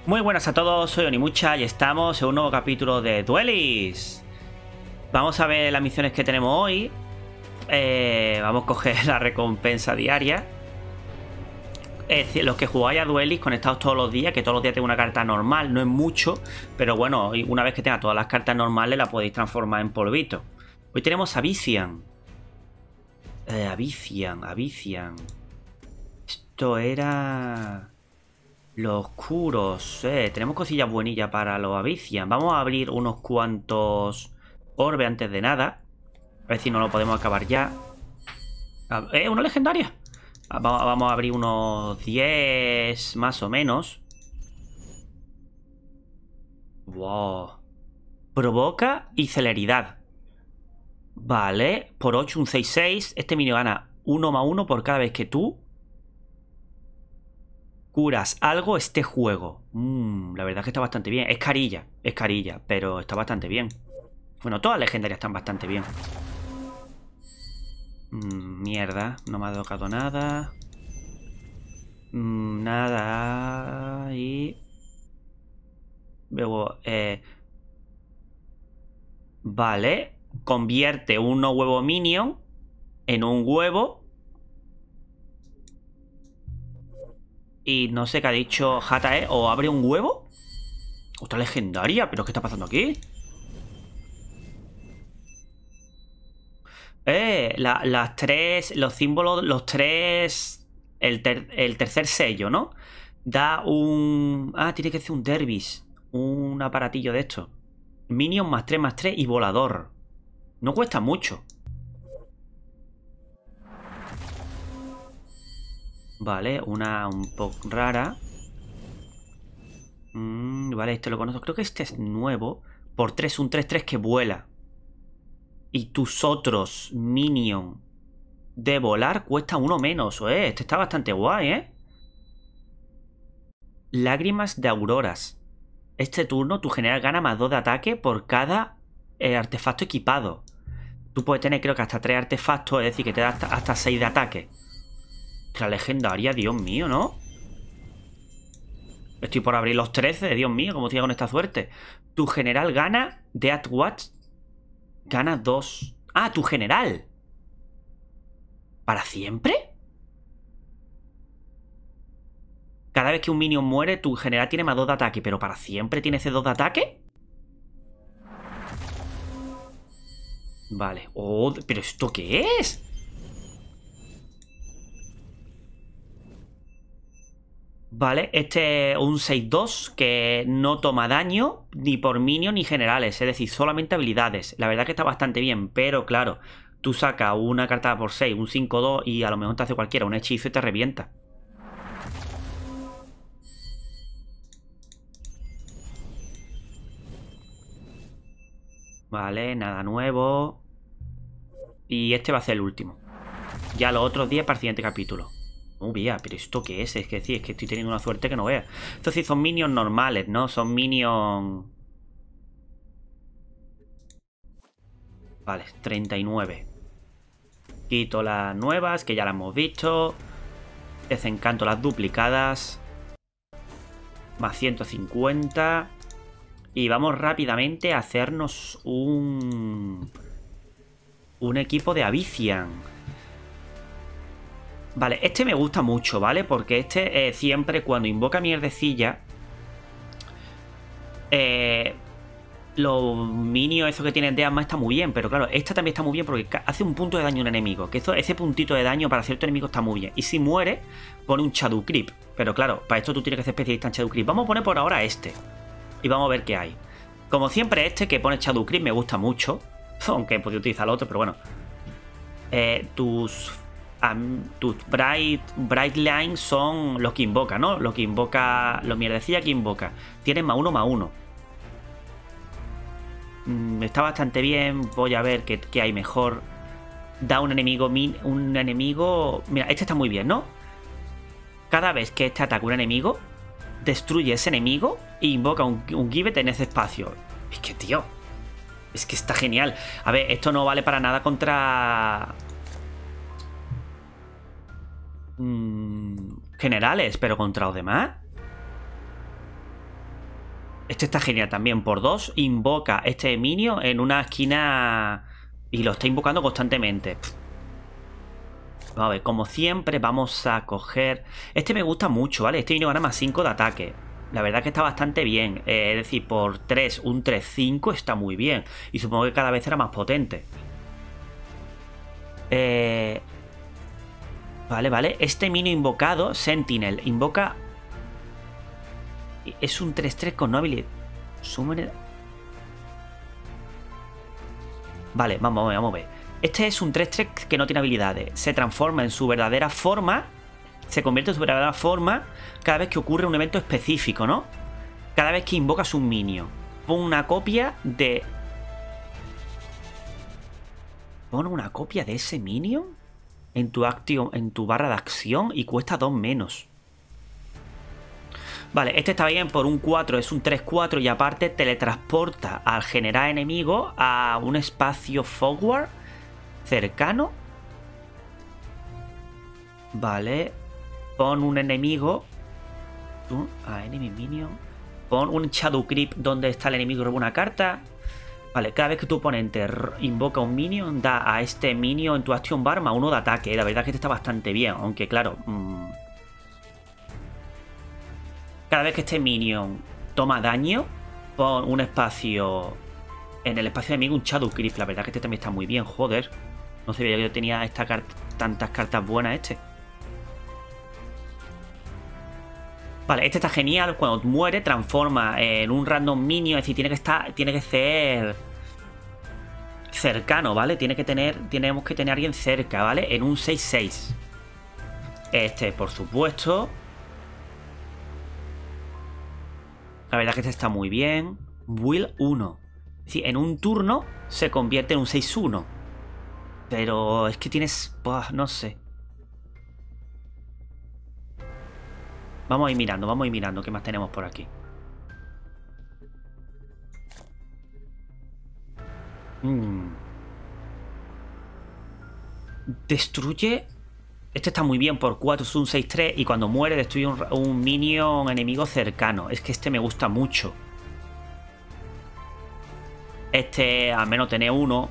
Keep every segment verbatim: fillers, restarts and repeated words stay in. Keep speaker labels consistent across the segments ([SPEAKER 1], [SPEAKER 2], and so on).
[SPEAKER 1] Muy buenas a todos, soy Onimucha y estamos en un nuevo capítulo de Duelis. Vamos a ver las misiones que tenemos hoy. Eh, vamos a coger la recompensa diaria. Es decir, los que jugáis a Duelis conectados todos los días, que todos los días tengo una carta normal, no es mucho, pero bueno, una vez que tenga todas las cartas normales la podéis transformar en polvito. Hoy tenemos a Vician. Eh, a Vician, a Vician. Esto era... Los oscuros, eh, tenemos cosillas buenillas para los Avician. Vamos a abrir unos cuantos orbes antes de nada. A ver si no lo podemos acabar ya. ¡Eh, una legendaria! Vamos a abrir unos diez más o menos. Wow. Provoca y celeridad. Vale, por ocho un seis seis. Este minion gana uno más uno por cada vez que tú curas algo este juego. Mm, la verdad es que está bastante bien. Es carilla, es carilla, pero está bastante bien. Bueno, todas las legendarias están bastante bien. Mm, mierda, no me ha tocado nada. Mm, nada. Y... Luego, eh... Vale. Convierte un huevo minion en un huevo. Y no sé qué ha dicho Jatae. ¿O abre un huevo? Otra legendaria. ¿Pero qué está pasando aquí? Eh, la, las tres... Los símbolos... Los tres... El, ter, el tercer sello, ¿no? Da un... Ah, tiene que ser un dervis. Un aparatillo de esto. Minion más tres más tres y volador. No cuesta mucho. Vale, una un poco rara. Mm, vale, este lo conozco. Creo que este es nuevo. Por tres, un tres tres que vuela. Y tus otros minion de volar cuesta uno menos. Eh, este está bastante guay, ¿eh? Lágrimas de auroras. Este turno tu general gana más dos de ataque por cada eh, artefacto equipado. Tú puedes tener creo que hasta tres artefactos, es decir, que te da hasta, hasta seis de ataque. La legendaria, Dios mío, ¿no? Estoy por abrir los trece, Dios mío, ¿cómo estoy con esta suerte? Tu general gana de at what? Gana dos. Ah, tu general. ¿Para siempre? Cada vez que un minion muere, tu general tiene más dos de ataque. ¿Pero para siempre tiene ese dos de ataque? Vale. Oh, ¿pero esto qué es? Vale, este es un seis dos que no toma daño ni por minion ni generales, es decir, solamente habilidades. La verdad que está bastante bien, pero claro, tú sacas una carta por seis, un cinco dos y a lo mejor te hace cualquiera, un hechizo y te revienta. Vale, nada nuevo. Y este va a ser el último. Ya los otros días para el siguiente capítulo. No vea, pero ¿esto qué es? Es que sí, es que estoy teniendo una suerte que no vea. Estos sí son minions normales, ¿no? Son minions... Vale, treinta y nueve. Quito las nuevas, que ya las hemos visto. Desencanto las duplicadas. Más ciento cincuenta. Y vamos rápidamente a hacernos un... Un equipo de Avician. Vale, este me gusta mucho, ¿vale? Porque este eh, siempre cuando invoca mierdecilla, eh, los minions, eso que tienen de arma está muy bien. Pero claro, esta también está muy bien porque hace un punto de daño a un enemigo. Que eso, ese puntito de daño para cierto enemigo está muy bien. Y si muere, pone un Shadow Creep. Pero claro, para esto tú tienes que ser especialista en Shadow Creep. Vamos a poner por ahora este. Y vamos a ver qué hay. Como siempre este que pone Shadow Creep me gusta mucho. Aunque podría utilizar el otro, pero bueno. Eh, tus... Um, tus bright, bright lines son los que invoca, ¿no? Lo que invoca, los mierdecillas que invoca. Tienen más uno, más uno. Mm, está bastante bien. Voy a ver qué, qué hay mejor. Da un enemigo, un enemigo... Mira, este está muy bien, ¿no? Cada vez que este ataca un enemigo, destruye ese enemigo e invoca un, un Givet en ese espacio. Es que, tío, es que está genial. A ver, esto no vale para nada contra... generales, pero contra los demás Este está genial también. Por dos, invoca este minion en una esquina y lo está invocando constantemente. Vamos a ver, como siempre vamos a coger... Este me gusta mucho, ¿vale? Este minion gana más cinco de ataque. La verdad que está bastante bien. Eh, es decir, por tres, un tres cinco está muy bien. Y supongo que cada vez será más potente. Eh... Vale, vale. Este minion invocado, Sentinel, invoca... Es un tres tres con no habilidad. Summoner... Vale, vamos a ver, vamos a ver. Este es un tres tres que no tiene habilidades. Se transforma en su verdadera forma. Se convierte en su verdadera forma cada vez que ocurre un evento específico, ¿no? Cada vez que invocas un minion. Pon una copia de... Pon una copia de ese minion en tu, acción, en tu barra de acción y cuesta dos menos. Vale, este está bien por un cuatro, es un tres cuatro y aparte teletransporta al general enemigo a un espacio forward cercano. Vale, pon un enemigo. A enemy minion. Pon un Shadow Creep donde está el enemigo y roba una carta. Vale, cada vez que tu oponente invoca un minion, da a este minion en tu action bar más uno de ataque. La verdad es que este está bastante bien, aunque claro... Mmm, cada vez que este minion toma daño, pon un espacio... En el espacio enemigo un Shadow Creep. La verdad que este también está muy bien, joder. No sabía que yo tenía esta carta, tantas cartas buenas este. Vale, este está genial. Cuando muere, transforma en un random minion. Es decir, tiene que estar. Tiene que ser cercano, ¿vale? Tiene que tener. Tenemos que tener a alguien cerca, ¿vale? En un seis seis. Este, por supuesto. La verdad que este está muy bien. Will uno. Es decir, en un turno se convierte en un seis uno. Pero es que tienes... Buah, no sé. Vamos a ir mirando, vamos a ir mirando qué más tenemos por aquí. Mm. Destruye... Este está muy bien por cuatro, es un seis tres y cuando muere destruye un, un minion enemigo cercano. Es que este me gusta mucho. Este al menos tiene uno.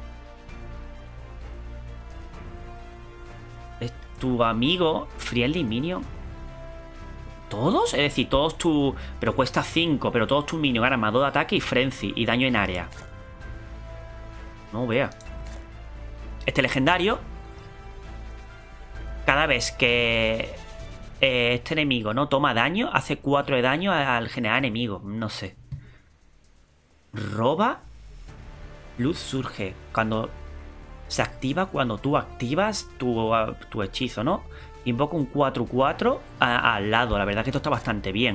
[SPEAKER 1] Es tu amigo Friendly Minion. ¿Todos? Es decir, todos tu... Pero cuesta cinco, pero todos tus minions ganan más dos de ataque y frenzy y daño en área. No vea. Este legendario... Cada vez que eh, este enemigo no toma daño, hace cuatro de daño al general enemigo. No sé. Roba. Luz surge. Cuando se activa, cuando tú activas tu, tu hechizo, ¿no? Invoca un cuatro cuatro al lado. La verdad que esto está bastante bien.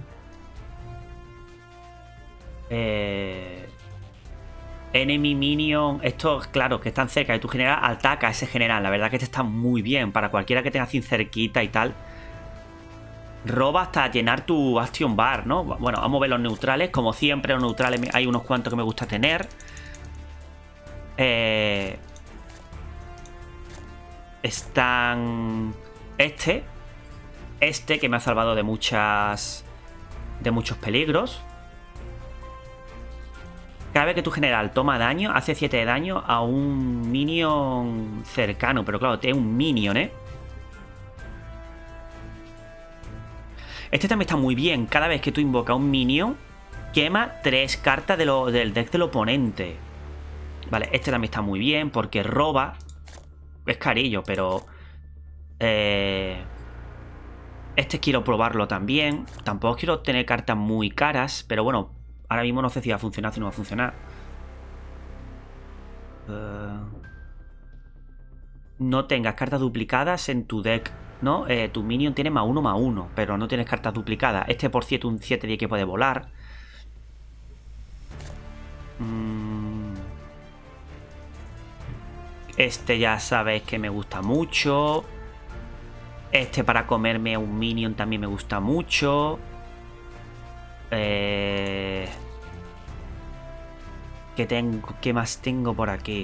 [SPEAKER 1] Eh... Enemy minion, estos, claro, que están cerca de tu general, ataca a ese general. La verdad que este está muy bien para cualquiera que tenga así cerquita y tal. Roba hasta llenar tu action bar, ¿no? Bueno, vamos a ver los neutrales. Como siempre, los neutrales hay unos cuantos que me gusta tener. Eh... Están... Este. Este que me ha salvado de muchas... De muchos peligros. Cada vez que tu general toma daño, hace siete de daño a un minion cercano. Pero claro, es un minion, ¿eh? Este también está muy bien. Cada vez que tú invocas un minion, quema tres cartas de lo, del deck del oponente. Vale, este también está muy bien porque roba. Es carillo, pero... Eh... Este quiero probarlo también. Tampoco quiero tener cartas muy caras, pero bueno... Ahora mismo no sé si va a funcionar, si no va a funcionar. Uh, no tengas cartas duplicadas en tu deck, ¿no? Eh, tu minion tiene más uno, más uno, pero no tienes cartas duplicadas. Este por cierto, un siete diez que puede volar. Mm. Este ya sabéis que me gusta mucho. Este para comerme un minion también me gusta mucho. Eh... ¿Qué tengo? ¿Qué más tengo por aquí?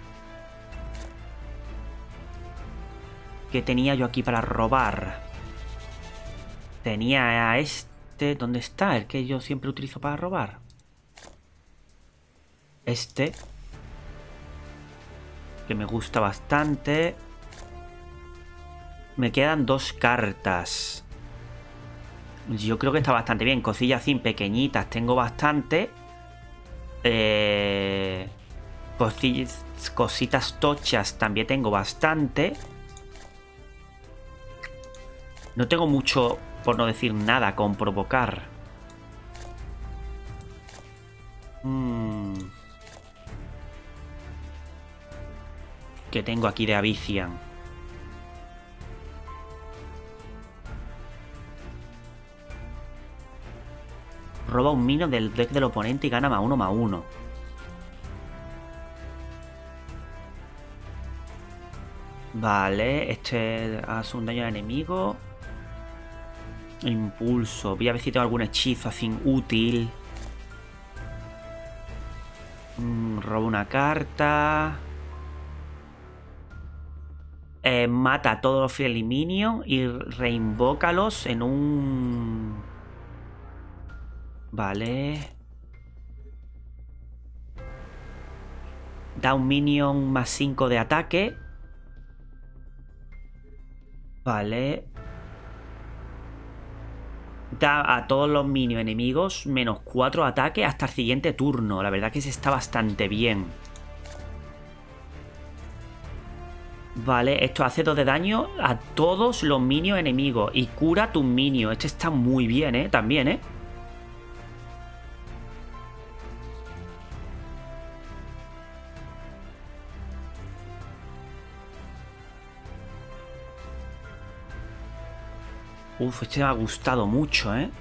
[SPEAKER 1] ¿Qué tenía yo aquí para robar? Tenía a este... ¿Dónde está? El que yo siempre utilizo para robar. Este. Que me gusta bastante. Me quedan dos cartas. Yo creo que está bastante bien. Cosillas así pequeñitas tengo bastante. Eh, cosillas, cositas tochas también tengo bastante. No tengo mucho, por no decir nada, con provocar. Hmm. ¿Qué tengo aquí de Avician? Roba un minion del deck del oponente y gana más uno más uno. Vale, este hace un daño al enemigo. Impulso. Voy a ver si tengo algún hechizo así útil. Mm, robo una carta. Eh, mata a todos los friendly minions y reinvócalos en un... Vale. Da un minion más cinco de ataque. Vale. Da a todos los minions enemigos menos cuatro ataque hasta el siguiente turno. La verdad que se está bastante bien. Vale, esto hace dos de daño a todos los minions enemigos. Y cura tus minions. Este está muy bien, ¿eh? También, ¿eh? Uf, este me ha gustado mucho, ¿eh?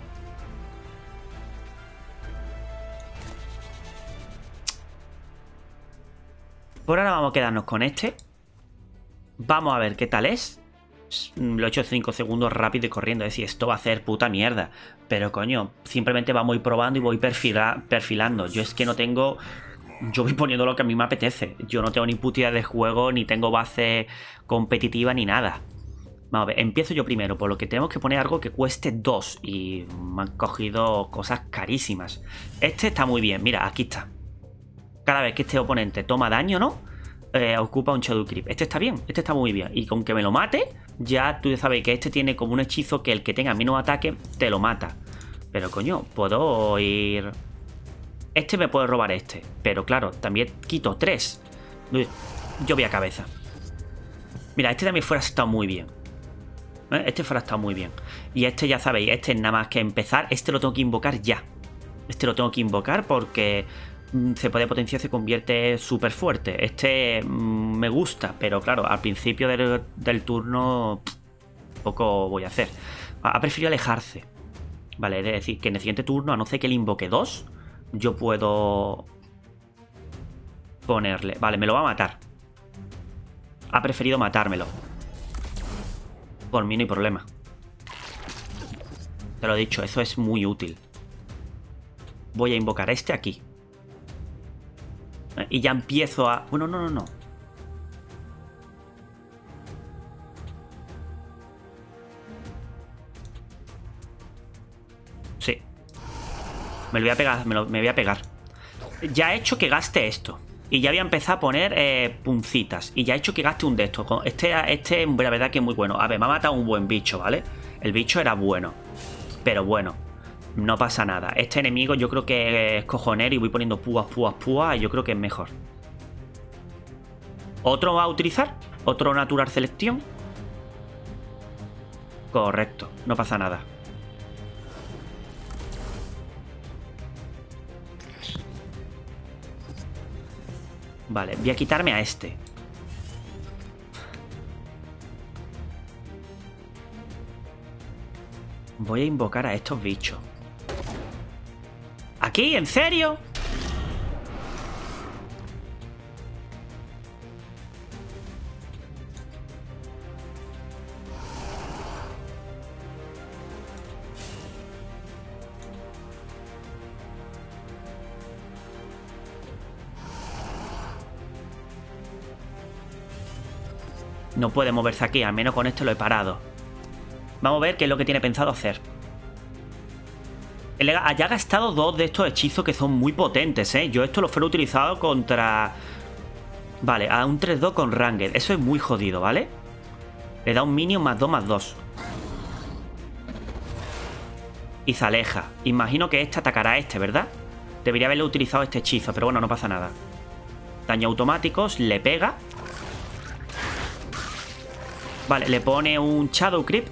[SPEAKER 1] Por ahora vamos a quedarnos con este. Vamos a ver qué tal es. Lo he hecho cinco segundos rápido y corriendo. Es decir, esto va a hacer puta mierda. Pero coño, simplemente vamos a ir probando y voy perfila perfilando. Yo es que no tengo... Yo voy poniendo lo que a mí me apetece. Yo no tengo ni puta idea de juego, ni tengo base competitiva, ni nada. Vamos a ver, empiezo yo primero, por lo que tenemos que poner algo que cueste dos. Y me han cogido cosas carísimas. Este está muy bien, mira, aquí está. Cada vez que este oponente toma daño, ¿no? Eh, ocupa un Shadow Creep. Este está bien, este está muy bien. Y con que me lo mate, ya tú ya sabes que este tiene como un hechizo que el que tenga menos ataque te lo mata. Pero coño, puedo ir... Este me puede robar este. Pero claro, también quito tres. Yo voy a cabeza. Mira, este también fuera estado muy bien. Este fuera estado muy bien. Y este ya sabéis, este es nada más que empezar. Este lo tengo que invocar ya. Este lo tengo que invocar porque mmm, se puede potenciar, se convierte súper fuerte. Este mmm, me gusta, pero claro, al principio del, del turno pff, poco voy a hacer. Ha preferido alejarse. Vale, es decir, que en el siguiente turno, a no ser que le invoque dos, yo puedo ponerle... Vale, me lo va a matar. Ha preferido matármelo. Por mí no hay problema. Te lo he dicho, eso es muy útil. Voy a invocar a este aquí. Y ya empiezo a... Bueno, no, no, no. Sí. Me lo voy a pegar, me, lo, me voy a pegar. Ya he hecho que gaste esto. Y ya voy a empezar a poner eh, puncitas. Y ya he hecho que gaste un de estos. Este, este, la verdad que es muy bueno. A ver, me ha matado un buen bicho, ¿vale? El bicho era bueno. Pero bueno, no pasa nada. Este enemigo yo creo que es cojonero y voy poniendo púas, púas, púas. Y yo creo que es mejor. ¿Otro va a utilizar? ¿Otro Natural Selección? Correcto, no pasa nada. Vale, voy a quitarme a este. Voy a invocar a estos bichos. ¿Aquí? ¿En serio? No puede moverse aquí, al menos con esto lo he parado. Vamos a ver qué es lo que tiene pensado hacer. Él haya gastado dos de estos hechizos que son muy potentes, ¿eh? Yo esto lo fuera utilizado contra... Vale, a un tres dos con Ranged. Eso es muy jodido, ¿vale? Le da un minion más dos más dos. Y se aleja. Imagino que este atacará a este, ¿verdad? Debería haberle utilizado este hechizo, pero bueno, no pasa nada. Daño automáticos, le pega. Vale, le pone un Shadow Creep.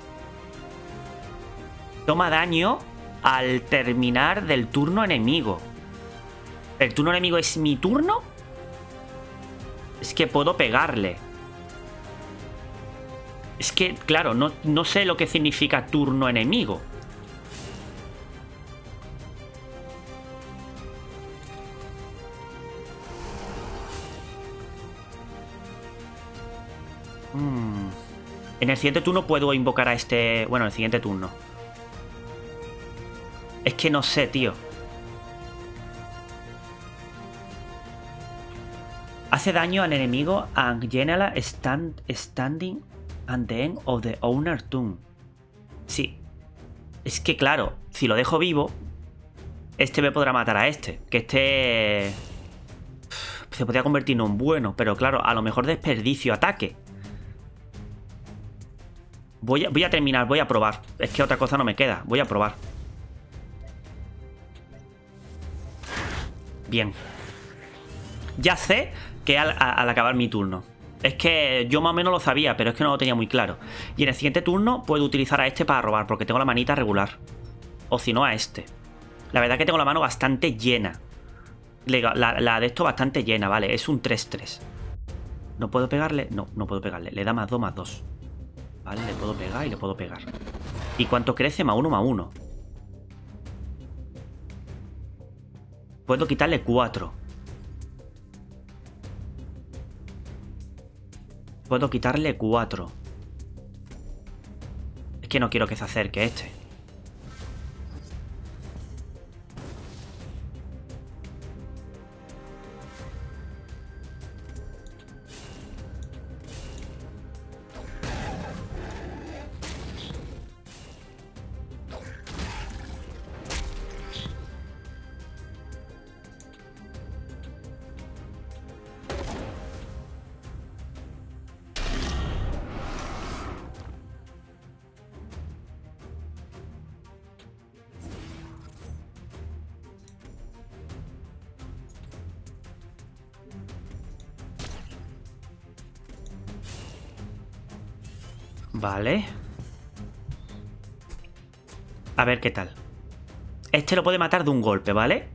[SPEAKER 1] Toma daño al terminar del turno enemigo. ¿El turno enemigo es mi turno? Es que puedo pegarle. Es que, claro, no, no sé lo que significa turno enemigo. Hmm. En el siguiente turno puedo invocar a este... Bueno, en el siguiente turno. Es que no sé, tío. Hace daño al enemigo and general stand, standing at the end of the owner turn. Sí. Es que claro, si lo dejo vivo, este me podrá matar a este. Que este... Se podría convertir en un bueno, pero claro, a lo mejor desperdicio ataque. Voy a, voy a terminar, voy a probar. Es que otra cosa no me queda. Voy a probar. Bien. Ya sé que al, al acabar mi turno. Es que yo más o menos lo sabía, pero es que no lo tenía muy claro. Y en el siguiente turno puedo utilizar a este para robar, porque tengo la manita regular. O si no, a este. La verdad que tengo la mano bastante llena. La, la, la de esto bastante llena, vale. Es un tres tres. ¿No puedo pegarle? No, no puedo pegarle. Le da más dos más dos. Vale, le puedo pegar y le puedo pegar. ¿Y cuánto crece? Más uno más uno. Puedo quitarle cuatro. Puedo quitarle cuatro. Es que no quiero que se acerque este. Vale. A ver qué tal. Este lo puede matar de un golpe, ¿vale?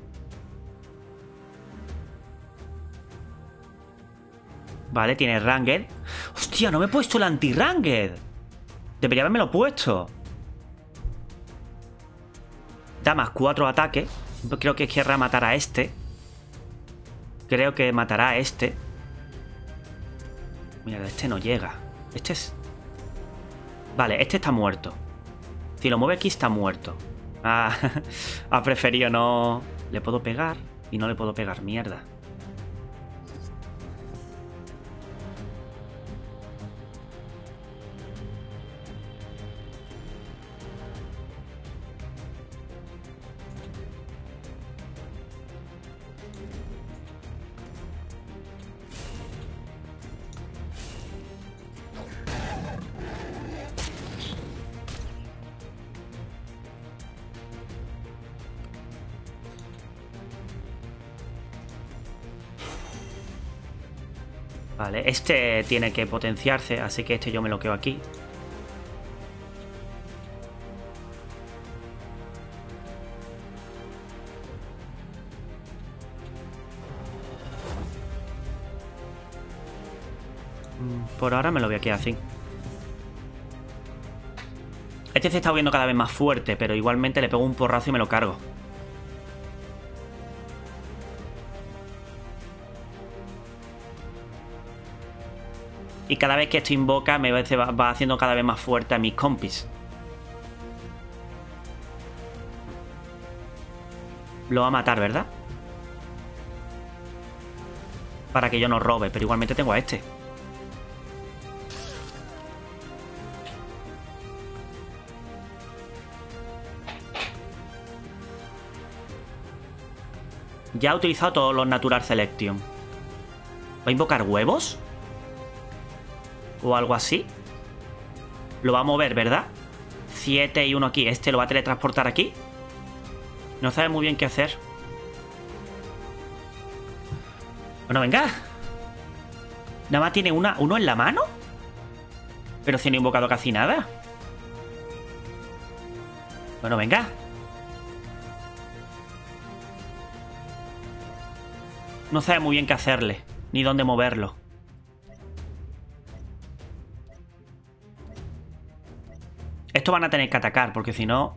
[SPEAKER 1] Vale, tiene Ranged. ¡Hostia! No me he puesto el anti-Ranged. Debería haberme lo puesto. Da más cuatro ataques. Creo que querrá matar a este. Creo que matará a este. Mira, este no llega. Este es... Vale, este está muerto. Si lo mueve aquí está muerto. Ah, ha preferido no... Le puedo pegar y no le puedo pegar. Mierda. Vale, este tiene que potenciarse, así que este yo me lo quedo aquí. Por ahora me lo voy a quedar así. Este se está viendo cada vez más fuerte, pero igualmente le pego un porrazo y me lo cargo. Y cada vez que esto invoca me va, va haciendo cada vez más fuerte a mis compis. Lo va a matar, ¿verdad? Para que yo no robe, pero igualmente tengo a este. Ya ha utilizado todos los Natural Selection. ¿Va a invocar huevos? ¿O algo así? Lo va a mover, ¿verdad? siete y uno aquí. Este lo va a teletransportar aquí. No sabe muy bien qué hacer. Bueno, venga. Nada más tiene una, uno en la mano. Pero si no he invocado casi nada. Bueno, venga. No sabe muy bien qué hacerle. Ni dónde moverlo. Esto van a tener que atacar, porque si no...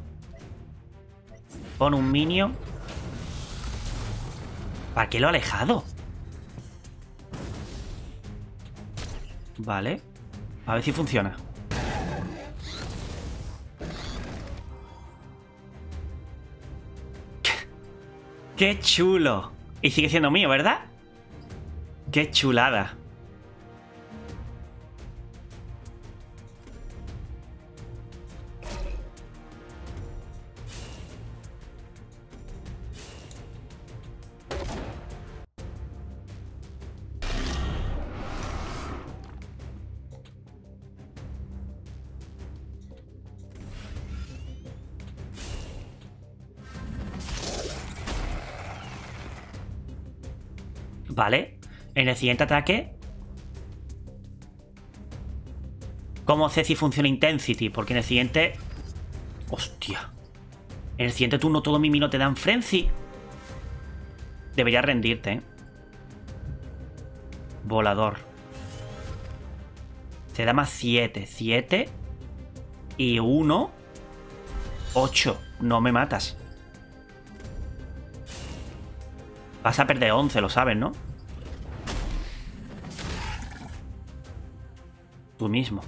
[SPEAKER 1] Pon un minion. ¿Para qué lo ha alejado? Vale. A ver si funciona. ¡Qué chulo! Y sigue siendo mío, ¿verdad? ¡Qué chulada! Vale. En el siguiente ataque... ¿Cómo sé si funciona Intensity? Porque en el siguiente... ¡Hostia! En el siguiente turno todos mis minos te dan Frenzy. Deberías rendirte, ¿eh? Volador. Te da más siete. siete. Y uno. ocho. No me matas. Vas a perder once, lo sabes, ¿no? Tú mismo.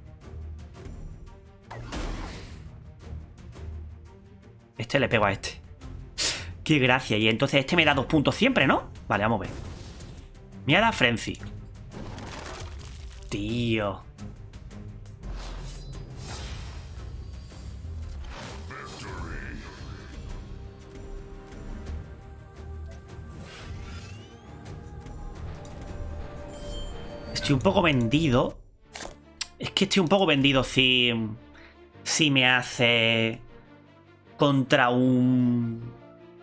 [SPEAKER 1] Este le pego a este. Qué gracia. Y entonces este me da dos puntos siempre, ¿no? Vale, vamos a ver. Me ha dado Frenzy. Tío. Estoy un poco vendido. Es que estoy un poco vendido si... Si me hace... Contra un...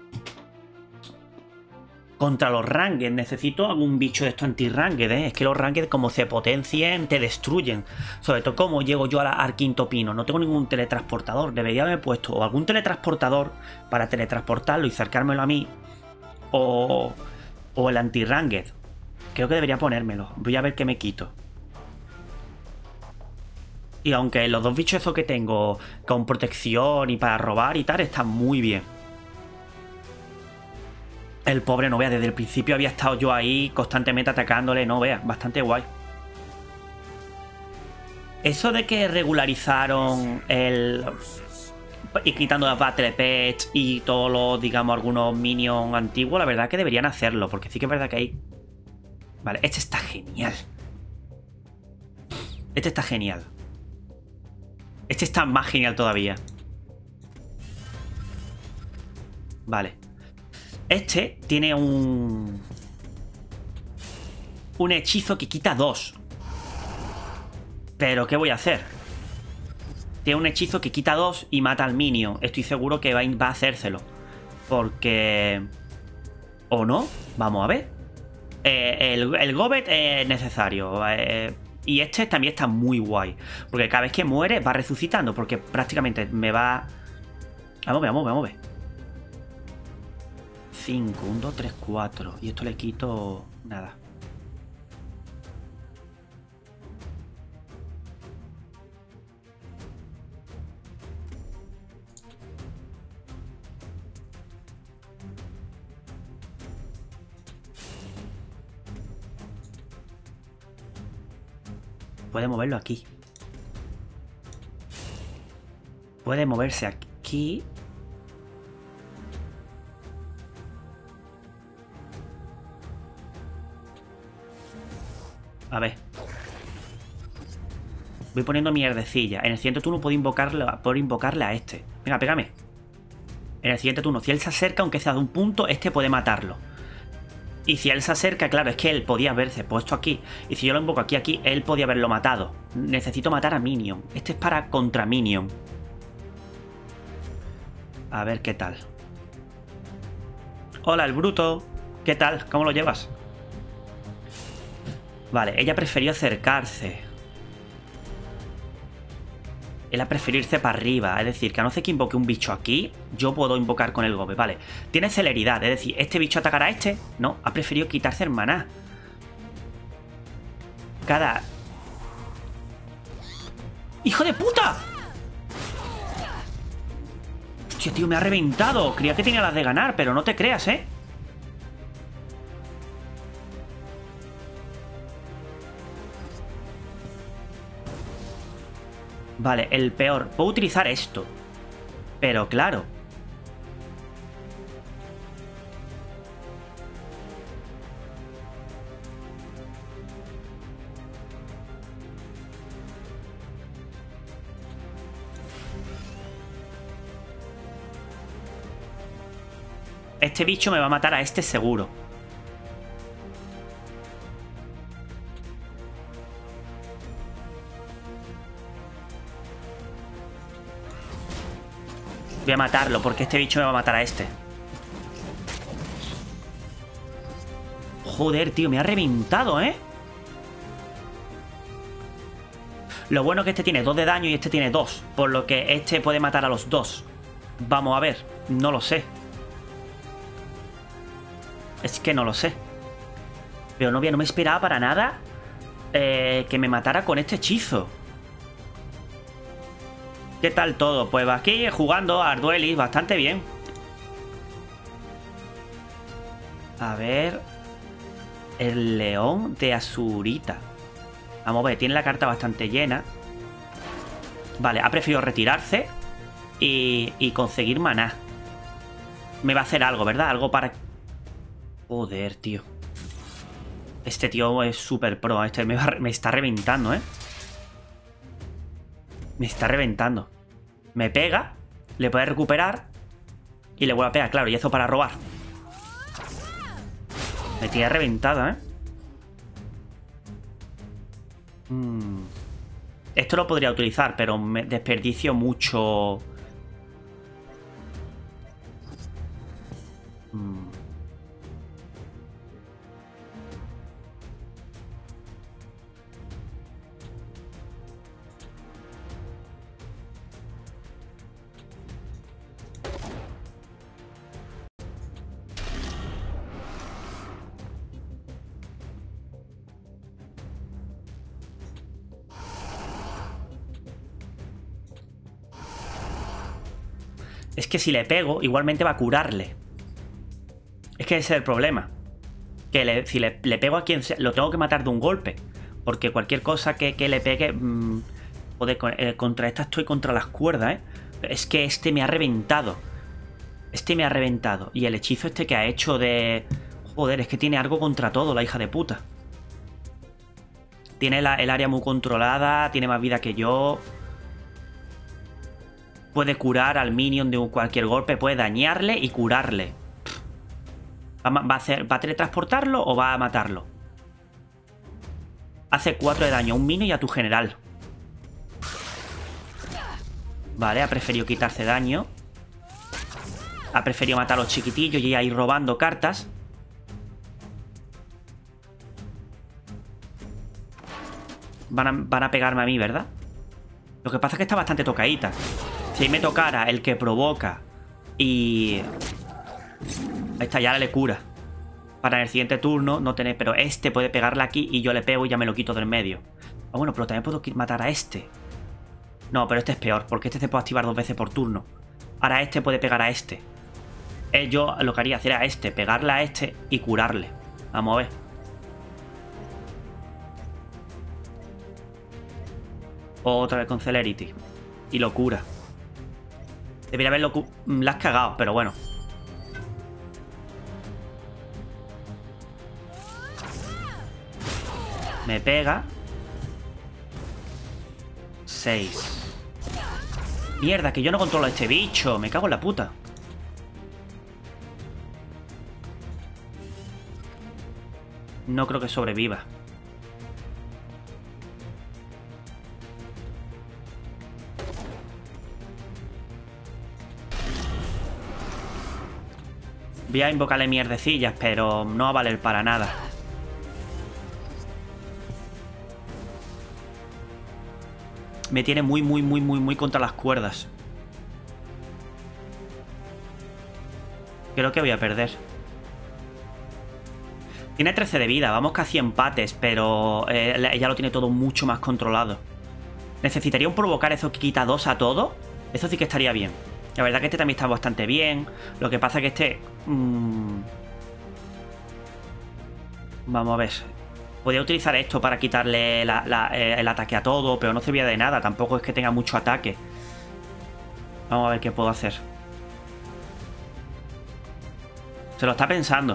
[SPEAKER 1] Contra los Ranked. Necesito algún bicho de estos anti-Ranked, ¿eh? Es que los Ranked como se potencien, te destruyen. Sobre todo como llego yo a la, al quinto pino. No tengo ningún teletransportador. Debería haberme puesto o algún teletransportador para teletransportarlo y acercármelo a mí. O... O el anti-Ranked. Creo que debería ponérmelo. Voy a ver qué me quito. Y aunque los dos bichos esos que tengo con protección y para robar y tal, están muy bien. El pobre, no vea, desde el principio había estado yo ahí constantemente atacándole, no vea, bastante guay. Eso de que regularizaron el... y quitando las Battle Pets y todos los, digamos, algunos minions antiguos, la verdad que deberían hacerlo, porque sí que es verdad que hay... Vale, este está genial. Este está genial. Este está más genial todavía. Vale. Este tiene un... Un hechizo que quita dos. Pero, ¿qué voy a hacer? Tiene un hechizo que quita dos y mata al minion. Estoy seguro que va a hacérselo. Porque... ¿O no? Vamos a ver. Eh, el, el Gobet es necesario. Eh, y este también está muy guay. Porque cada vez que muere va resucitando. Porque prácticamente me va... Vamos a ver, vamos a ver, vamos a ver. cinco, uno, dos, tres, cuatro. Y esto le quito... Nada. Puede moverlo aquí. Puede moverse aquí. A ver. Voy poniendo mierdecilla. En el siguiente turno puedo invocarle, puedo invocarle a este. Venga, pégame. En el siguiente turno, si él se acerca, aunque sea de un punto, este puede matarlo. Y si él se acerca, claro, es que él podía haberse puesto aquí. Y si yo lo invoco aquí, aquí, él podía haberlo matado. Necesito matar a Minion. Este es para contra Minion. A ver qué tal. Hola, el bruto. ¿Qué tal? ¿Cómo lo llevas? Vale, ella prefirió acercarse. Él ha preferido irse para arriba. Es decir, que a no ser que invoque un bicho aquí, yo puedo invocar con el gobe. Vale, tiene celeridad. Es decir, ¿este bicho atacará a este? No, ha preferido quitarse el maná. Cada... ¡Hijo de puta! Hostia, tío, me ha reventado. Creía que tenía las de ganar, pero no te creas, ¿eh? Vale, el peor. Puedo utilizar esto. Pero claro. Este bicho me va a matar a este seguro. Voy a matarlo porque este bicho me va a matar a este. Joder, tío, me ha reventado, ¿eh? Lo bueno es que este tiene dos de daño y este tiene dos. Por lo que este puede matar a los dos. Vamos a ver, no lo sé. Es que no lo sé. Pero novia, no me esperaba para nada eh, que me matara con este hechizo. ¿Qué tal todo? Pues aquí jugando a Arduelis bastante bien. A ver... El león de Azurita. Vamos a ver, tiene la carta bastante llena. Vale, ha preferido retirarse y, y conseguir maná. Me va a hacer algo, ¿verdad? Algo para... Joder, tío. Este tío es súper pro. Este me, va, me está reventando, ¿eh? Me está reventando. Me pega, le puede recuperar y le vuelve a pegar, claro, y eso para robar. Me tiene reventada, ¿eh? Hmm. Esto lo podría utilizar, pero me desperdicio mucho... Hmm. Es que si le pego, igualmente va a curarle. Es que ese es el problema. Que le, si le, le pego a quien sea, lo tengo que matar de un golpe. Porque cualquier cosa que, que le pegue... Mmm, joder, eh, contra esta estoy contra las cuerdas, ¿eh? Es que este me ha reventado. Este me ha reventado. Y el hechizo este que ha hecho de... Joder, es que tiene algo contra todo, la hija de puta. Tiene la, el área muy controlada, tiene más vida que yo... Puede curar al minion de cualquier golpe, puede dañarle y curarle. ¿Va, va, a hacer, ¿Va a teletransportarlo o va a matarlo? Hace cuatro de daño a un minion y a tu general. Vale, ha preferido quitarse daño. Ha preferido matar a los chiquitillos y ir robando cartas. Van a, van a pegarme a mí, ¿verdad? Lo que pasa es que está bastante tocadita. Si me tocara el que provoca y... Ahí está, ya le cura. Para en el siguiente turno no tener... Pero este puede pegarle aquí y yo le pego y ya me lo quito del medio. Ah, bueno, pero también puedo matar a este. No, pero este es peor, porque este se puede activar dos veces por turno. Ahora este puede pegar a este. Eh, yo lo que haría hacer a este, pegarle a este y curarle. Vamos a ver. Otra vez con Celerity. Y lo cura. Debería haberlo... La has cagado, pero bueno. Me pega. seis. Mierda, que yo no controlo a este bicho. Me cago en la puta. No creo que sobreviva. Voy a invocarle mierdecillas, pero no va a valer para nada. Me tiene muy, muy, muy, muy, muy contra las cuerdas. Creo que voy a perder. Tiene trece de vida, vamos casi empates, pero eh, ella lo tiene todo mucho más controlado. Necesitaría un provocar eso que quita dos a todo. Eso sí que estaría bien. La verdad que este también está bastante bien. Lo que pasa es que este... Mmm... Vamos a ver. Podría utilizar esto para quitarle la, la, el ataque a todo, pero no servía de nada. Tampoco es que tenga mucho ataque. Vamos a ver qué puedo hacer. Se lo está pensando.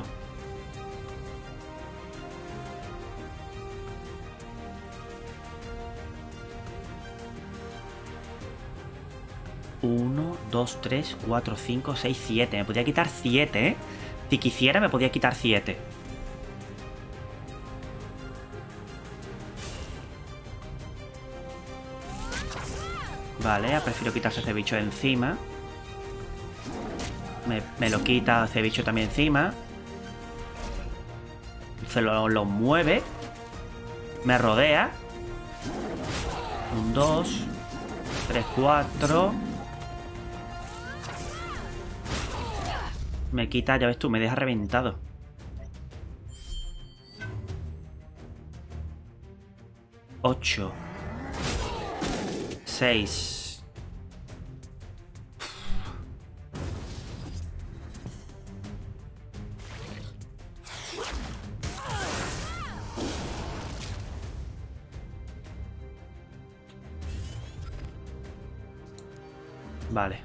[SPEAKER 1] uno, dos, tres, cuatro, cinco, seis, siete. Me podría quitar siete, ¿eh? Si quisiera me podría quitar siete. Vale, prefiero quitarse ese bicho de encima. Me, me lo quita ese bicho también encima. Se lo, lo mueve. Me rodea. Un, dos, tres, cuatro. Me quita, ya ves tú, me deja reventado. Ocho. Seis. Vale.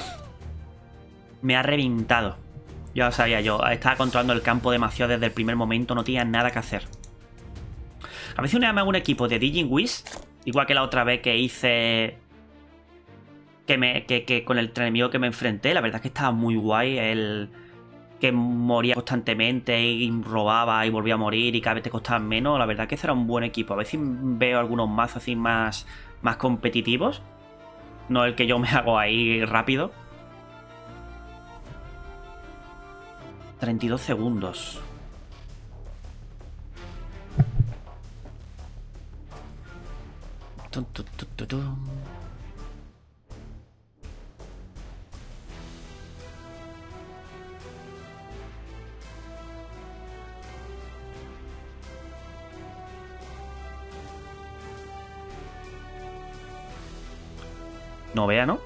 [SPEAKER 1] Me ha reventado. Ya lo sabía yo. Estaba controlando el campo demasiado desde el primer momento. No tenía nada que hacer. A veces me hago un equipo de Digging Wish. Igual que la otra vez que hice... Que, me, que, que con el enemigo que me enfrenté. La verdad es que estaba muy guay. El que moría constantemente y robaba y volvía a morir y cada vez te costaba menos. La verdad es que ese era un buen equipo. A veces veo algunos mazos así más, más competitivos. No el que yo me hago ahí rápido. treinta y dos segundos. Tum, tum, tum, tum, tum. No vea, ¿no?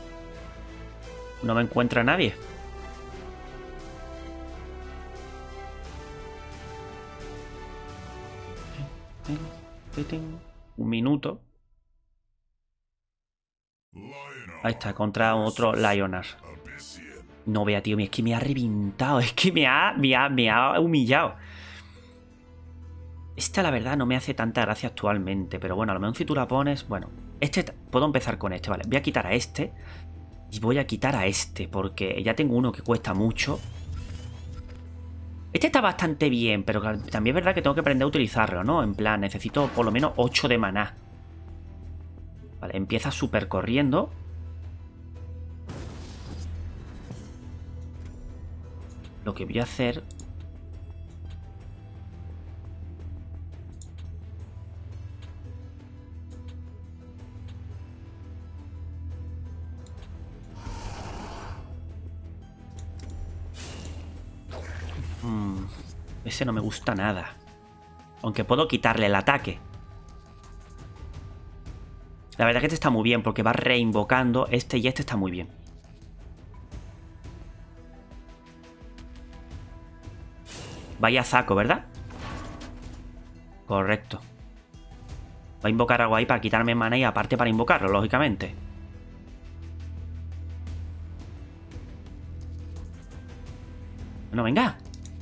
[SPEAKER 1] No me encuentra nadie. Un minuto. Ahí está, contra otro Lionar. No vea, tío, es que me ha reventado. Es que me ha, me ha, me ha humillado. Esta, la verdad, no me hace tanta gracia actualmente. Pero bueno, a lo mejor si tú la pones... Bueno, este... Puedo empezar con este, vale. Voy a quitar a este. Y voy a quitar a este. Porque ya tengo uno que cuesta mucho. Este está bastante bien, pero también es verdad que tengo que aprender a utilizarlo, ¿no? En plan, necesito por lo menos ocho de maná. Vale, empieza súper corriendo. Lo que voy a hacer... Hmm, ese no me gusta nada. Aunque puedo quitarle el ataque. La verdad que este está muy bien porque va reinvocando. Este y este está muy bien. Vaya saco, ¿verdad? Correcto. Va a invocar algo ahí para quitarme mana y aparte para invocarlo, lógicamente. Bueno, venga.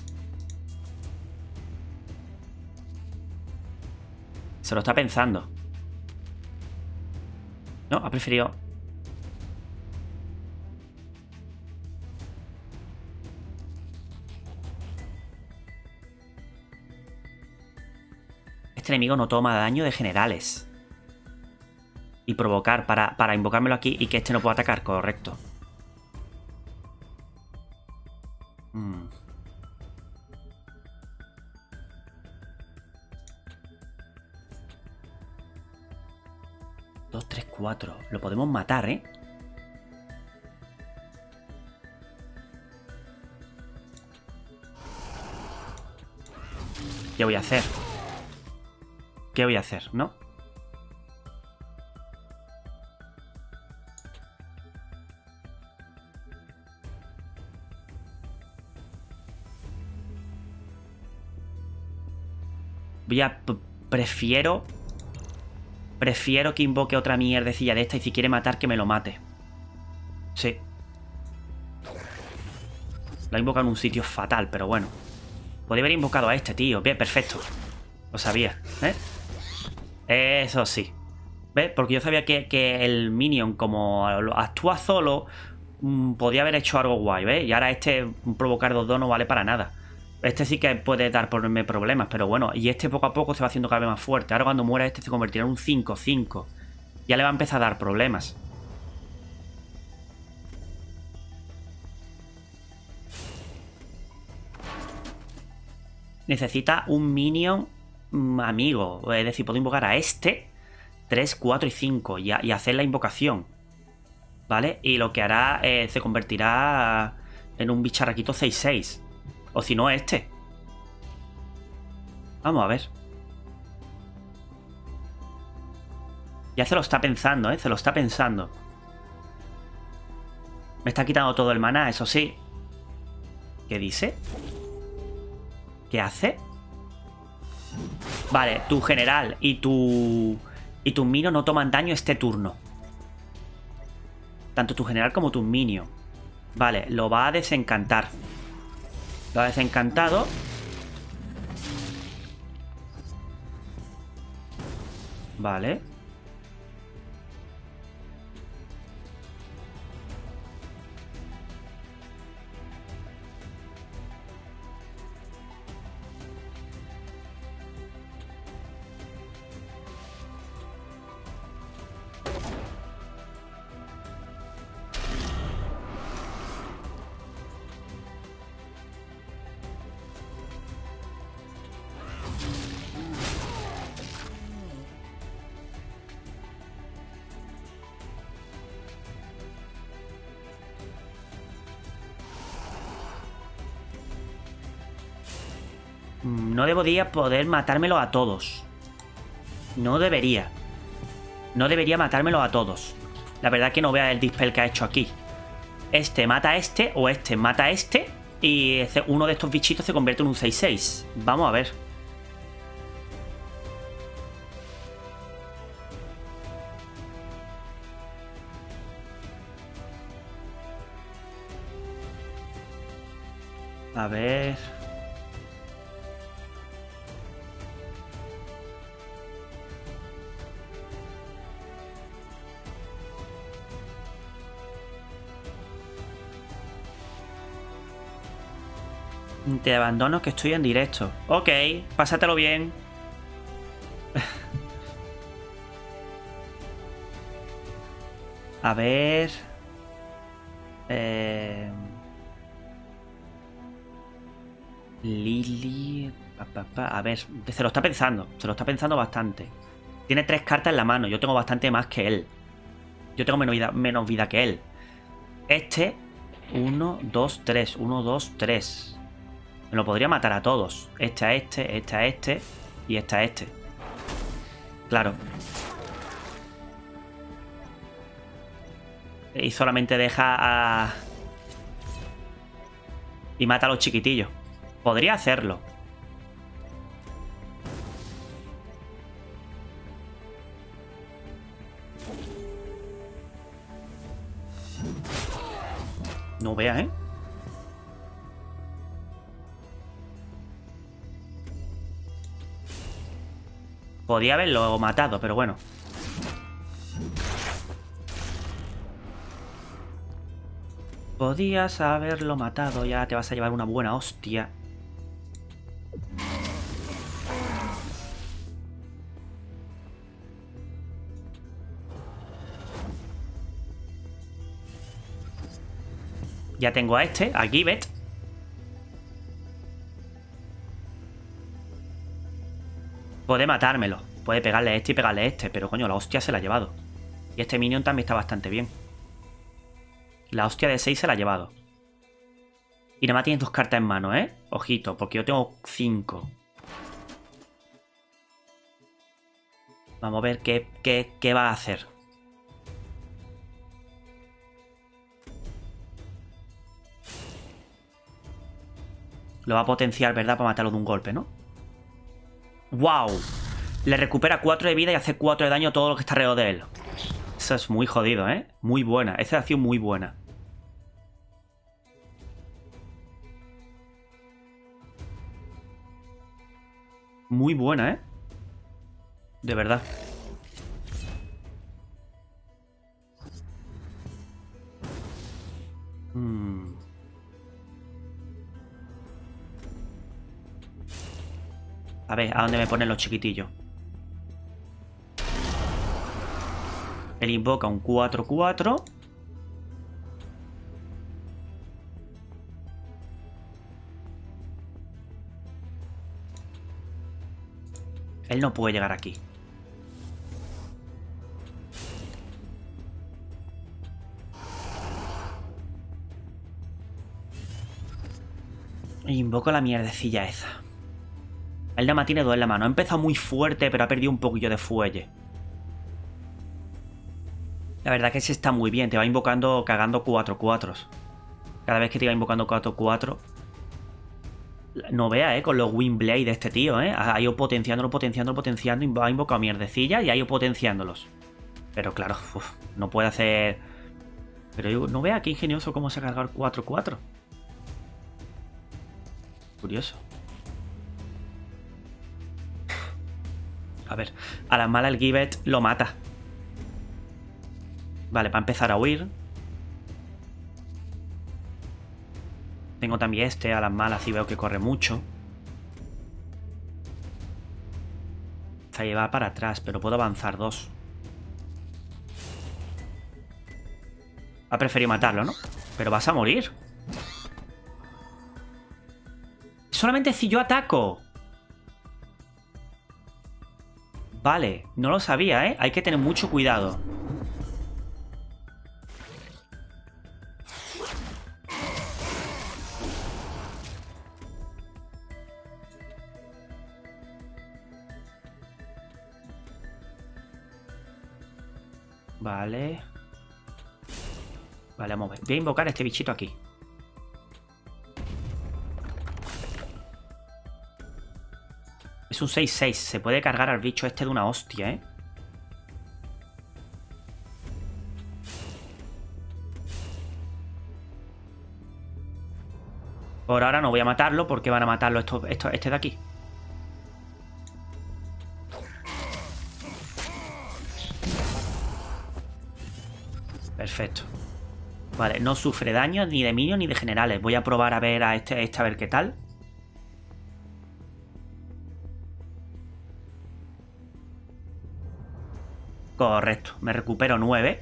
[SPEAKER 1] Se lo está pensando. No, ha preferido... este enemigo no toma daño de generales. Y provocar para, para invocármelo aquí y que este no pueda atacar, correcto. Hmm. dos, tres, cuatro. Lo podemos matar, ¿eh? ¿Qué voy a hacer? ¿Qué voy a hacer? ¿No? Voy a... Prefiero... Prefiero que invoque otra mierdecilla de esta y si quiere matar que me lo mate. Sí. Lo ha invocado en un sitio fatal, pero bueno. Podría haber invocado a este, tío. Bien, perfecto. Lo sabía, ¿eh? Eso sí. ¿Ves? Porque yo sabía que, que el minion, como actúa solo, mmm, podía haber hecho algo guay, ¿ves? Y ahora este provocar dos dos no vale para nada. Este sí que puede darme problemas, pero bueno. Y este poco a poco se va haciendo cada vez más fuerte. Ahora cuando muera este se convertirá en un cinco cinco. Ya le va a empezar a dar problemas. Necesita un minion mmm, amigo. Es decir, puedo invocar a este tres, cuatro y cinco y, a, y hacer la invocación. ¿Vale? Y lo que hará eh, se convertirá en un bicharraquito seis seis. O si no, este. Vamos a ver. Ya se lo está pensando, ¿eh? Se lo está pensando. Me está quitando todo el maná, eso sí. ¿Qué dice? ¿Qué hace? Vale, tu general y tu... Y tu minion no toman daño este turno. Tanto tu general como tu minion. Vale, lo va a desencantar. Lo ha desencantado. Vale. No debería poder matármelo a todos. No debería. No debería matármelo a todos. La verdad que no vea el dispel que ha hecho aquí. Este mata a este o este mata a este y uno de estos bichitos se convierte en un seis seis. Vamos a ver. A ver... Te abandono que estoy en directo. Ok, pásatelo bien. A ver... Eh... Lily... Pa, pa, pa. A ver, se lo está pensando. Se lo está pensando bastante. Tiene tres cartas en la mano. Yo tengo bastante más que él. Yo tengo menos vida, menos vida que él. Este... uno, dos, tres. uno, dos, tres. Me lo podría matar a todos. Este a este, este a este y este a este. Claro. Y solamente deja a... Y mata a los chiquitillos. Podría hacerlo. No veas, ¿eh? Podía haberlo matado, pero bueno. Podías haberlo matado. Ya te vas a llevar una buena hostia. Ya tengo a este, a Gibbet. Puede matármelo. Puede pegarle a este y pegarle a este. Pero coño, la hostia se la ha llevado. Y este minion también está bastante bien. La hostia de seis se la ha llevado. Y nada más tienes dos cartas en mano, ¿eh? Ojito, porque yo tengo cinco. Vamos a ver qué, qué, qué va a hacer. Lo va a potenciar, ¿verdad? Para matarlo de un golpe, ¿no? ¡Wow! Le recupera cuatro de vida y hace cuatro de daño a todo lo que está alrededor de él. Eso es muy jodido, ¿eh? Muy buena. Esa acción muy buena. Muy buena, ¿eh? De verdad. Hmm. A ver, ¿a dónde me ponen los chiquitillos? Él invoca un cuatro cuatro. Él no puede llegar aquí. Invoco la mierdecilla esa. El Dama tiene dos en la mano. Ha empezado muy fuerte, pero ha perdido un poquillo de fuelle. La verdad que ese está muy bien. Te va invocando, cagando cuatro cuatros. Cada vez que te va invocando cuatro cuatro. No vea, ¿eh? Con los Windblade de este tío, ¿eh? Ha ido potenciándolo, potenciándolo, potenciando. Ha invocado mierdecillas y ha ido potenciándolos. Pero claro, uf, no puede hacer... Pero yo, no vea qué ingenioso cómo se ha cargado el cuatro cuatro. Curioso. A ver, a la mala el Gibbet lo mata. Vale, va a empezar a huir. Tengo también este, a las malas, y veo que corre mucho. Se lleva para atrás, pero puedo avanzar dos. Ha preferido matarlo, ¿no? Pero vas a morir. Solamente si yo ataco. Vale, no lo sabía, ¿eh? Hay que tener mucho cuidado. Vale. Vale, vamos a ver. Voy a invocar a este bichito aquí. Es un seis seis. Se puede cargar al bicho este de una hostia, ¿eh? Por ahora no voy a matarlo porque van a matarlo esto, esto, este de aquí. Perfecto. Vale, no sufre daño ni de minions ni de generales. Voy a probar a ver a este, a este a ver qué tal. Correcto, me recupero nueve.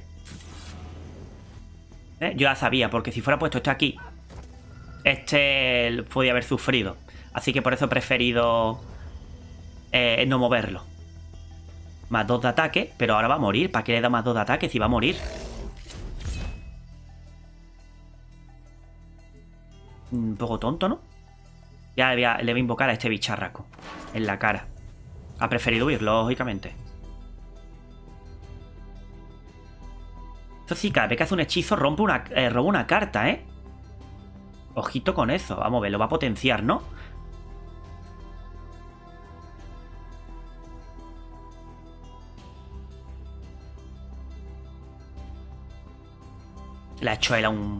[SPEAKER 1] ¿Eh? Yo ya sabía, porque si fuera puesto este aquí, este podía haber sufrido. Así que por eso he preferido eh, no moverlo. Más dos de ataque, pero ahora va a morir. ¿Para qué le da más dos de ataque si va a morir? Un poco tonto, ¿no? Ya le voy a, le voy a invocar a este bicharraco en la cara. Ha preferido huir, lógicamente. Esto sí, cada vez que hace un hechizo rompe una, eh, roba una carta, ¿eh? Ojito con eso. Vamos a ver, lo va a potenciar, ¿no? Le ha hecho él a un...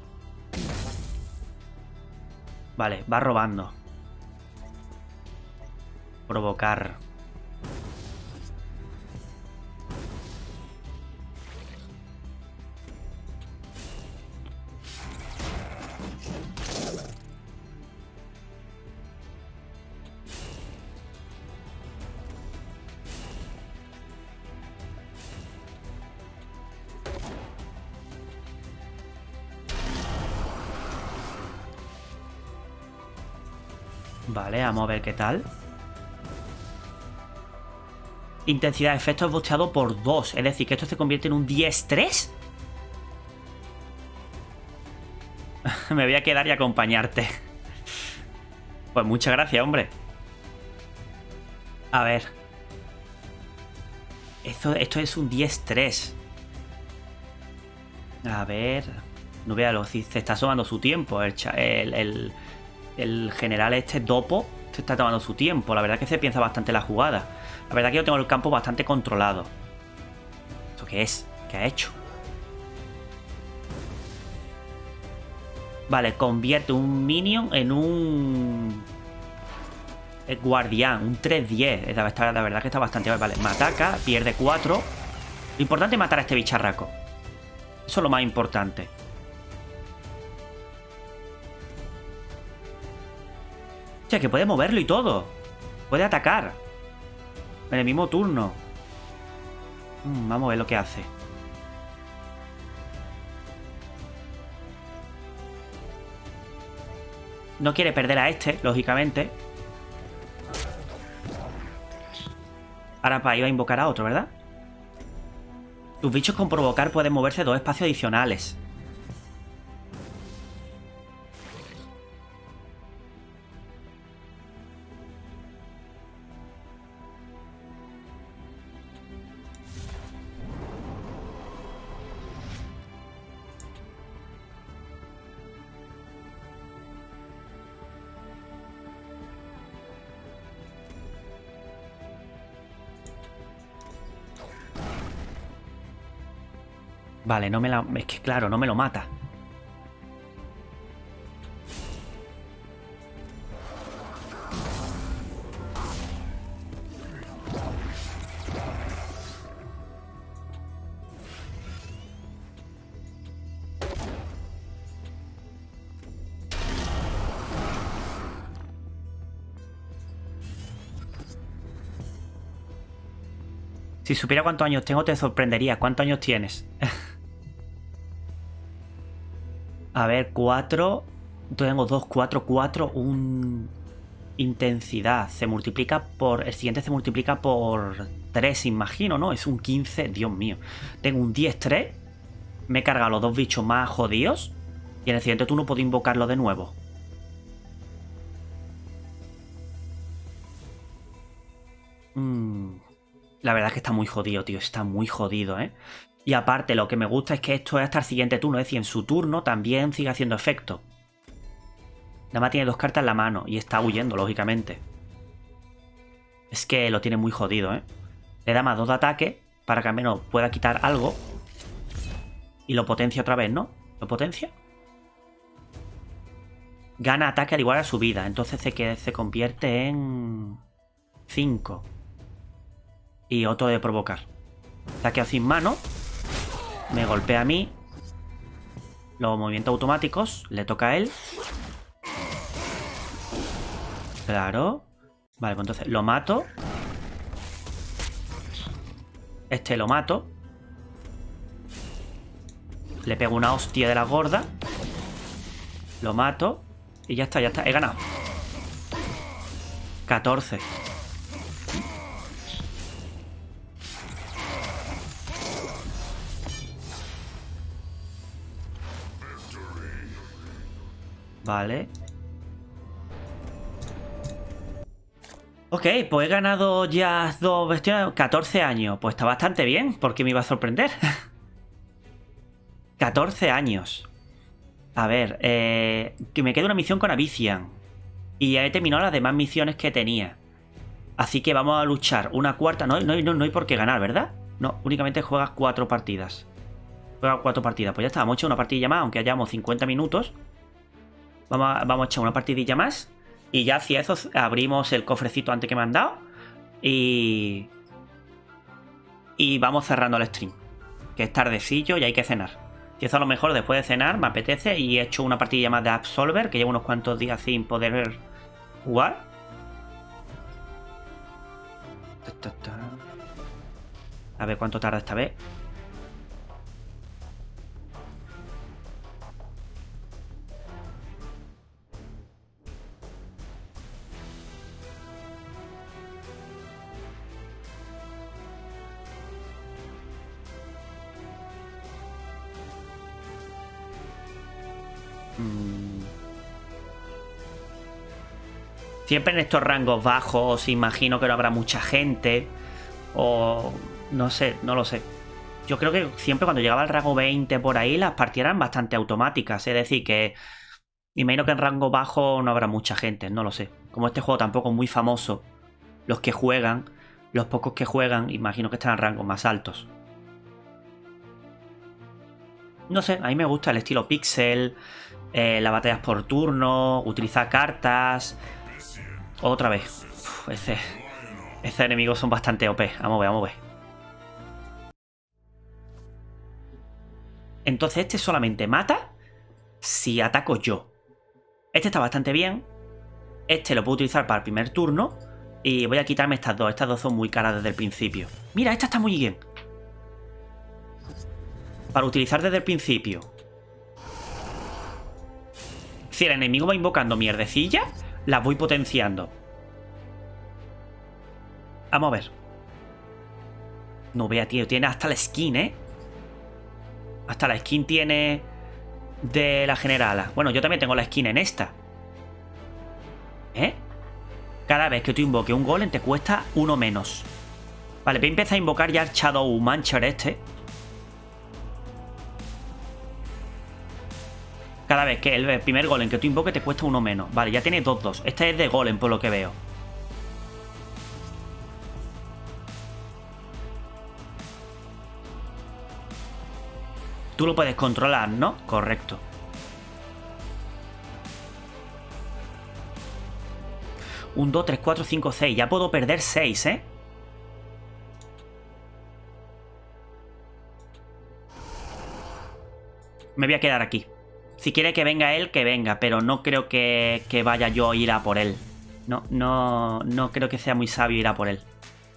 [SPEAKER 1] Vale, va robando. Provocar. Vale, vamos a ver qué tal. Intensidad de efecto es bosteado por dos. Es decir, que esto se convierte en un diez tres. Me voy a quedar y acompañarte. Pues muchas gracias, hombre. A ver. Esto, esto es un diez tres. A ver. No véalo, si se está tomando su tiempo. El, el, el, el general este Dopo se está tomando su tiempo. La verdad es que se piensa bastante la jugada. La verdad es que yo tengo el campo bastante controlado. ¿Esto qué es? ¿Qué ha hecho? Vale, convierte un minion en un... El guardián, un tres diez. La verdad que está bastante... Vale, me ataca, pierde cuatro. Lo importante es matar a este bicharraco. Eso es lo más importante. O sea, que puede moverlo y todo. Puede atacar. En el mismo turno. Mm, vamos a ver lo que hace. No quiere perder a este, lógicamente. Ahora para iba a invocar a otro, ¿verdad? Tus bichos con provocar pueden moverse dos espacios adicionales. Vale, no me la... Es que claro, no me lo mata. Si supiera cuántos años tengo, te sorprendería. ¿Cuántos años tienes? A ver, cuatro. Tengo dos, cuatro, cuatro. Un... Intensidad. Se multiplica por... El siguiente se multiplica por tres, imagino, ¿no? Es un quince. Dios mío. Tengo un diez tres. Me he cargado los dos bichos más jodidos. Y en el siguiente turno puedo invocarlo de nuevo. Mmm... La verdad es que está muy jodido, tío. Está muy jodido, ¿eh? Y aparte, lo que me gusta es que esto es hasta el siguiente turno. Es decir, en su turno también sigue haciendo efecto. Nada más tiene dos cartas en la mano. Y está huyendo, lógicamente. Es que lo tiene muy jodido, ¿eh? Le da más dos de ataque para que al menos pueda quitar algo. Y lo potencia otra vez, ¿no? ¿Lo potencia? Gana ataque al igual a su vida. Entonces se, se convierte en... cinco. Y otro de provocar. Saqueo sin mano. Me golpea a mí. Los movimientos automáticos. Le toca a él. Claro. Vale, pues entonces lo mato. Este lo mato. Le pego una hostia de la gorda. Lo mato. Y ya está, ya está. He ganado. catorce. Vale. Ok, pues he ganado ya dos bestiones. catorce años. Pues está bastante bien, porque me iba a sorprender. catorce años. A ver, eh, que me queda una misión con Avician. Y ya he terminado las demás misiones que tenía. Así que vamos a luchar una cuarta. No, no, no, no hay por qué ganar, ¿verdad? No, únicamente juegas cuatro partidas. Juegas cuatro partidas. Pues ya está, hemos hecho una partidilla más, aunque hayamos cincuenta minutos. Vamos a, vamos a echar una partidilla más. Y ya hacia eso abrimos el cofrecito antes que me han dado. Y... Y vamos cerrando el stream. Que es tardecillo y hay que cenar. Y eso a lo mejor después de cenar me apetece. Y he hecho una partidilla más de Absolver. Que llevo unos cuantos días sin poder jugar. A ver cuánto tarda esta vez. Mm. Siempre en estos rangos bajos imagino que no habrá mucha gente. O... no sé, no lo sé. Yo creo que siempre cuando llegaba al rango veinte por ahí las partidas eran bastante automáticas. Es decir, que imagino que en rango bajo no habrá mucha gente, no lo sé. Como este juego tampoco es muy famoso, los que juegan, los pocos que juegan, imagino que están en rangos más altos. No sé, a mí me gusta el estilo pixel, eh, las batallas por turno, utilizar cartas. Otra vez. Uf, ese, esos enemigos son bastante O P. Vamos a ver, vamos a ver. Entonces este solamente mata si ataco yo. Este está bastante bien. Este lo puedo utilizar para el primer turno. Y voy a quitarme estas dos. Estas dos son muy caras desde el principio. Mira, esta está muy bien. Para utilizar desde el principio. Si el enemigo va invocando mierdecilla, las voy potenciando. Vamos a ver. No vea, tío. Tiene hasta la skin, ¿eh? Hasta la skin tiene de la generala. Bueno, yo también tengo la skin en esta. ¿Eh? Cada vez que tú invoques un golem te cuesta uno menos. Vale, voy a empezar a invocar ya el Shadow Mancher este. Cada vez que el primer golem que tú invoques te cuesta uno menos. Vale, ya tiene dos dos. Este es de golem por lo que veo. Tú lo puedes controlar, ¿no? Correcto. Un, dos, tres, cuatro, cinco, seis. Ya puedo perder seis, ¿eh? Me voy a quedar aquí. Si quiere que venga él, que venga. Pero no creo que, que vaya yo a ir a por él. No, no, no creo que sea muy sabio ir a por él.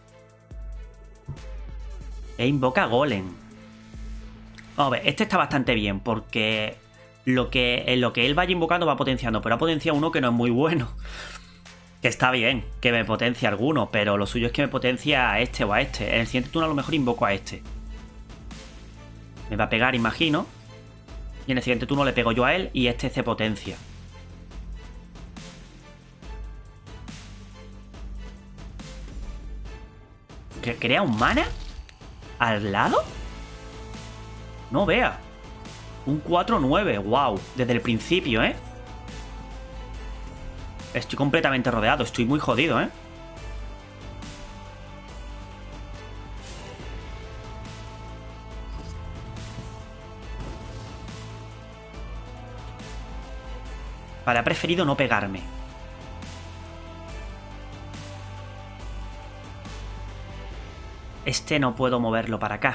[SPEAKER 1] E invoca golem. Vamos a ver, este está bastante bien porque lo que, en lo que él vaya invocando va potenciando, pero ha potenciado uno que no es muy bueno. Que está bien, que me potencia alguno, pero lo suyo es que me potencia a este o a este. En el siguiente turno a lo mejor invoco a este. Me va a pegar, imagino. Y en el siguiente turno le pego yo a él y este se potencia. ¿Crea un mana? ¿Al lado? No vea. Un cuatro nueve, wow. Desde el principio, ¿eh? Estoy completamente rodeado. Estoy muy jodido, ¿eh? Vale, ha preferido no pegarme. Este no puedo moverlo para acá.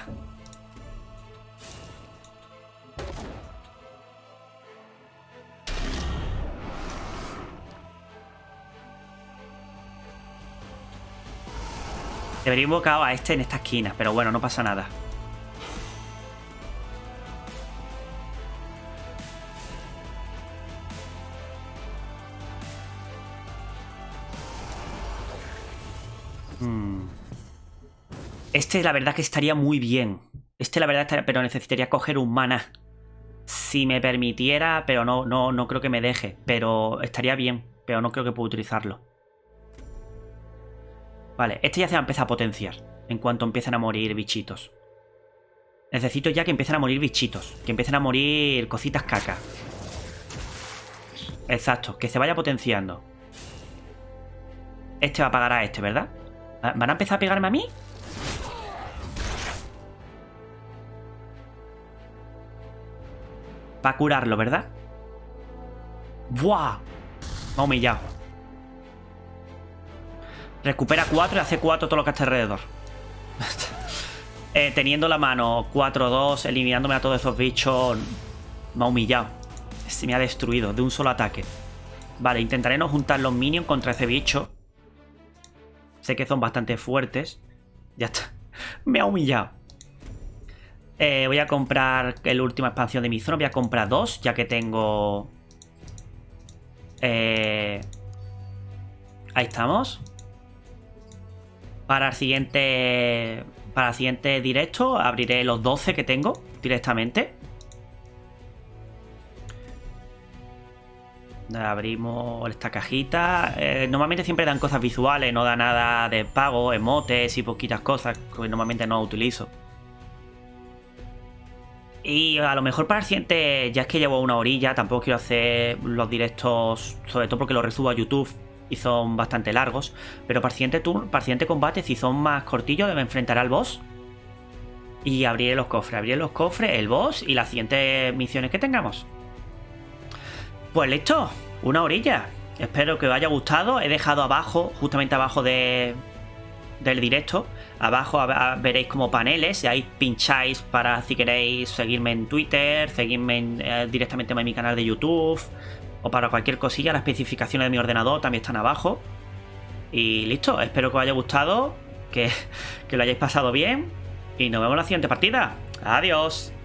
[SPEAKER 1] Debería invocar a este en esta esquina, pero bueno, no pasa nada. Hmm. Este la verdad que estaría muy bien. Este la verdad estaría, pero necesitaría coger un mana. Si me permitiera, pero no, no, no creo que me deje. Pero estaría bien, pero no creo que pueda utilizarlo. Vale, este ya se va a empezar a potenciar en cuanto empiecen a morir bichitos. Necesito ya que empiecen a morir bichitos. Que empiecen a morir cositas caca. Exacto, que se vaya potenciando. Este va a pagar a este, ¿verdad? ¿Van a empezar a pegarme a mí? Va a curarlo, ¿verdad? ¡Buah! Me ha humillado. Recupera cuatro y hace cuatro todo lo que está alrededor. eh, teniendo la mano cuatro dos, eliminándome a todos esos bichos. Me ha humillado. Se me ha destruido de un solo ataque. Vale, intentaré no juntar los minions contra ese bicho. Sé que son bastante fuertes. Ya está. Me ha humillado. Eh, voy a comprar la última expansión de mi zona. Voy a comprar dos, ya que tengo... Eh... Ahí estamos. Para el siguiente... Para el siguiente directo abriré los doce que tengo directamente. Abrimos esta cajita. Eh, normalmente siempre dan cosas visuales, no da nada de pago, emotes y poquitas cosas que normalmente no utilizo. Y a lo mejor para el siguiente, ya es que llevo una orilla, tampoco quiero hacer los directos, sobre todo porque los resubo a YouTube y son bastante largos. Pero para el siguiente turno, para el siguiente combate, si son más cortillos, me enfrentaré al boss. Y abriré los cofres, abriré los cofres, el boss y las siguientes misiones que tengamos. Pues listo, una orilla. Espero que os haya gustado. He dejado abajo, justamente abajo de, del directo, abajo a, a, veréis como paneles. Y ahí pincháis para si queréis seguirme en Twitter, seguirme en, eh, directamente en mi canal de YouTube. O para cualquier cosilla, las especificaciones de mi ordenador también están abajo. Y listo, espero que os haya gustado, que, que lo hayáis pasado bien. Y nos vemos en la siguiente partida. Adiós.